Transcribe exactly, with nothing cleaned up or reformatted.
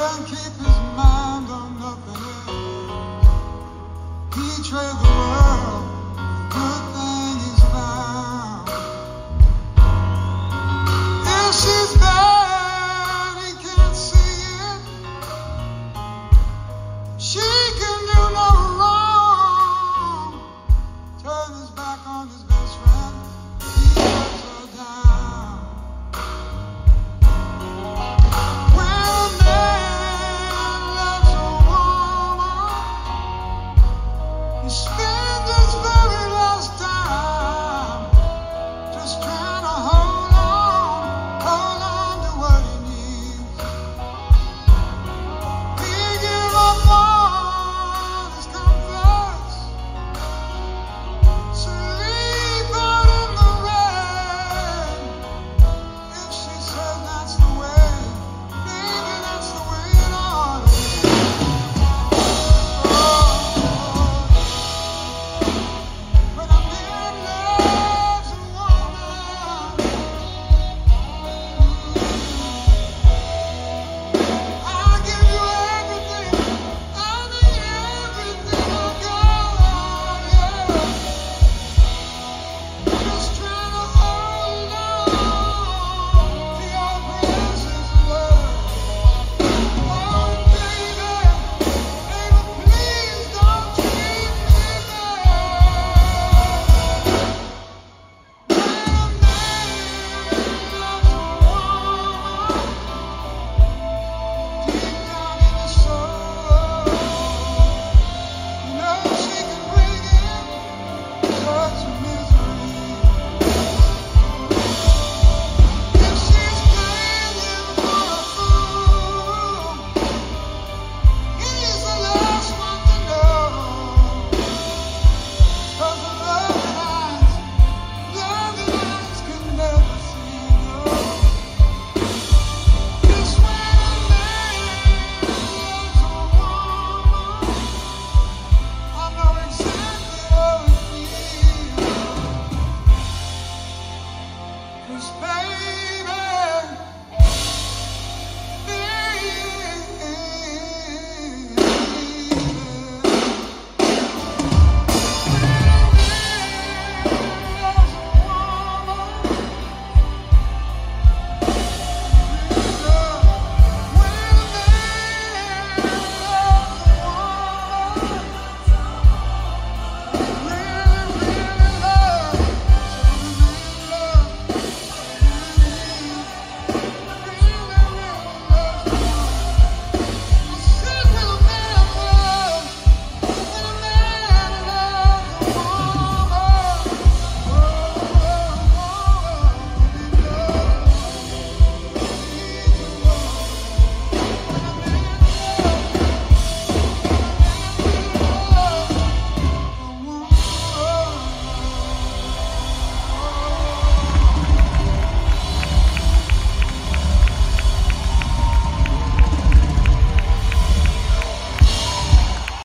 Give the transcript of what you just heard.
and keep his mind on nothing else. He traded the world for good thing he's found. If she's bad, he can't see it. She can do no wrong. Turn his back on his best friend. He lets her down. When a man loves a woman, he spends his very last dime just trying to hold on, hold on to what he needs. He give up all his comforts, sleep out in the rain. If she says that's the way, maybe that's the way it ought to be. Oh, but a man loves a woman. I'll give you everything, I'll be everything I got, yeah. Just trying to hold on to your precious love. Oh, baby, baby, please don't treat me bad. When a man loves a woman, deep down in his soul, you know she can bring him such misery. If she's playing him for a fool, he's the last one to know. 'Cause the loving eyes, loving eyes can never see no. Just when a man loves a woman, I know exactly how it feels. 'Cause baby,